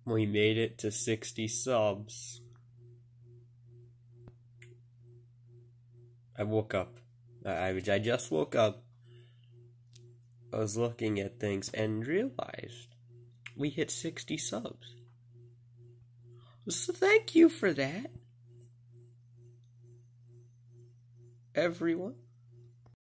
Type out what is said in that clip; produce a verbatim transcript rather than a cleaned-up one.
We made it to sixty subs. I woke up. I, I just woke up. I was looking at things and realized we hit sixty subs. So thank you for that, everyone.